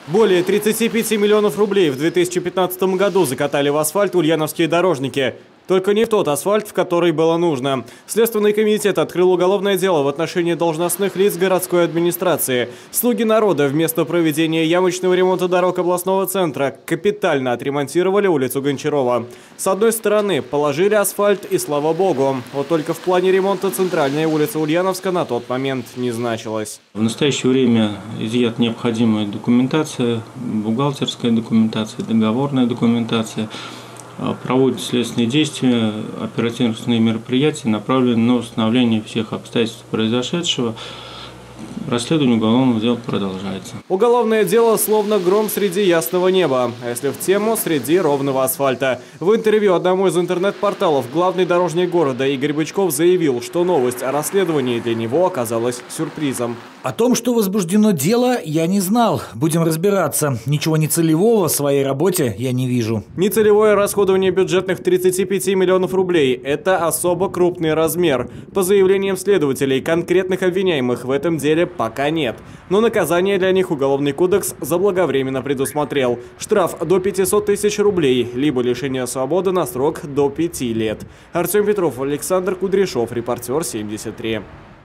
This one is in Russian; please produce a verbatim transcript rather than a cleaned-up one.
Более тридцати пяти миллионов рублей в две тысячи пятнадцатом году закатали в асфальт ульяновские дорожники. Только не в тот асфальт, в который было нужно. Следственный комитет открыл уголовное дело в отношении должностных лиц городской администрации. Слуги народа вместо проведения ямочного ремонта дорог областного центра капитально отремонтировали улицу Гончарова. С одной стороны, положили асфальт и слава богу. Вот только в плане ремонта центральная улица Ульяновска на тот момент не значилась. В настоящее время изъята необходимая документация, бухгалтерская документация, договорная документация. Проводят следственные действия, оперативные мероприятия, направленные на установление всех обстоятельств произошедшего. Расследование уголовного дела продолжается. Уголовное дело словно гром среди ясного неба, а если в тему, среди ровного асфальта. В интервью одному из интернет-порталов главный дорожник города Игорь Бычков заявил, что новость о расследовании для него оказалась сюрпризом. О том, что возбуждено дело, я не знал. Будем разбираться. Ничего нецелевого в своей работе я не вижу. Нецелевое расходование бюджетных тридцати пяти миллионов рублей – это особо крупный размер. По заявлениям следователей, конкретных обвиняемых в этом деле пока нет. Но наказание для них Уголовный кодекс заблаговременно предусмотрел. Штраф до пятисот тысяч рублей, либо лишение свободы на срок до пяти лет. Артем Петров, Александр Кудряшов, Репортер семьдесят три.